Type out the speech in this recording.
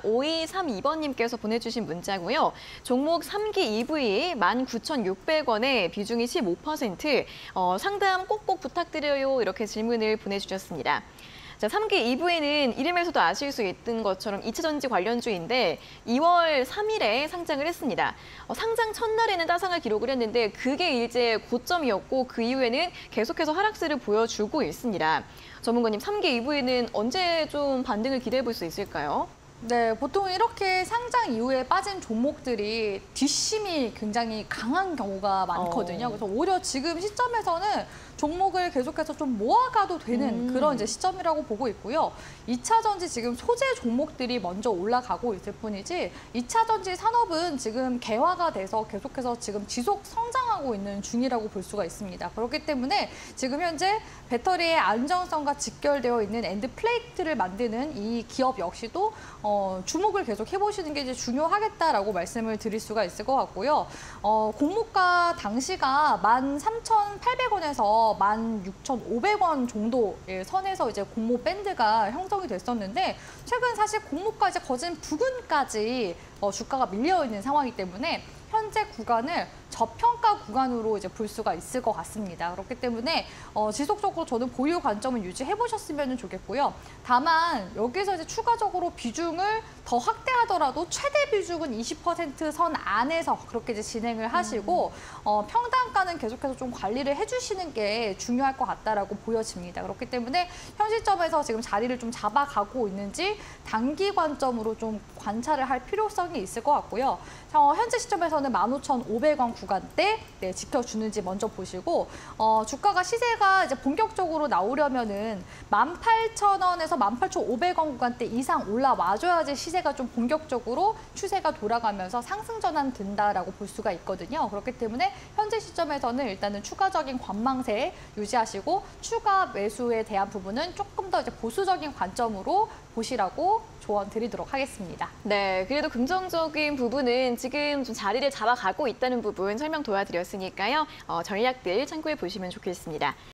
5232번님께서 보내주신 문자고요. 종목 3기 EV 19,600원에 비중이 15%, 상담 꼭꼭 부탁드려요. 이렇게 질문을 보내주셨습니다. 자, 3기 EV는 이름에서도 아실 수 있는 것처럼 2차전지 관련주인데 2월 3일에 상장을 했습니다. 상장 첫날에는 따상을 기록을 했는데 그게 이제 고점이었고 그 이후에는 계속해서 하락세를 보여주고 있습니다. 전문가님, 3기 EV는 언제 좀 반등을 기대해 볼 수 있을까요? 네, 보통 이렇게 상장 이후에 빠진 종목들이 뒷심이 굉장히 강한 경우가 많거든요. 그래서 오히려 지금 시점에서는 종목을 계속해서 좀 모아가도 되는 그런 이제 시점이라고 보고 있고요. 2차 전지 지금 소재 종목들이 먼저 올라가고 있을 뿐이지 2차 전지 산업은 지금 개화가 돼서 계속해서 지금 지속 성장하고 있는 중이라고 볼 수가 있습니다. 그렇기 때문에 지금 현재 배터리의 안정성과 직결되어 있는 엔드 플레이트를 만드는 이 기업 역시도 주목을 계속 해보시는 게 이제 중요하겠다라고 말씀을 드릴 수가 있을 것 같고요. 공모가 당시가 13,800원에서 16,500원 정도의 선에서 이제 공모 밴드가 형성이 됐었는데 최근 사실 공모가 이제 거진 부근까지 주가가 밀려 있는 상황이기 때문에 현재 구간을 저평가 구간으로 이제 볼 수가 있을 것 같습니다. 그렇기 때문에 지속적으로 저는 보유 관점을 유지해 보셨으면 좋겠고요. 다만 여기서 이제 추가적으로 비중을 더 확대하더라도 최대 비중은 20% 선 안에서 그렇게 이제 진행을 하시고 평단가는 계속해서 좀 관리를 해주시는 게 중요할 것 같다라고 보여집니다. 그렇기 때문에 현 시점에서 지금 자리를 좀 잡아가고 있는지 단기 관점으로 좀 관찰을 할 필요성이 있을 것 같고요. 현재 시점에서는 15,500원 구간대 지켜주는지 먼저 보시고 주가가 시세가 이제 본격적으로 나오려면은 18,000원에서 18,500원 구간대 이상 올라와줘야지 시세가 좀 본격적으로 추세가 돌아가면서 상승 전환 된다라고 볼 수가 있거든요. 그렇기 때문에 현재 시점에서는 일단은 추가적인 관망세 유지하시고 추가 매수에 대한 부분은 조금 더 이제 보수적인 관점으로 보시라고 조언 드리도록 하겠습니다. 네, 그래도 긍정적인 부분은 지금 좀 자리를 잡아가고 있다는 부분 설명 도와드렸으니까요. 전략들 참고해 보시면 좋겠습니다.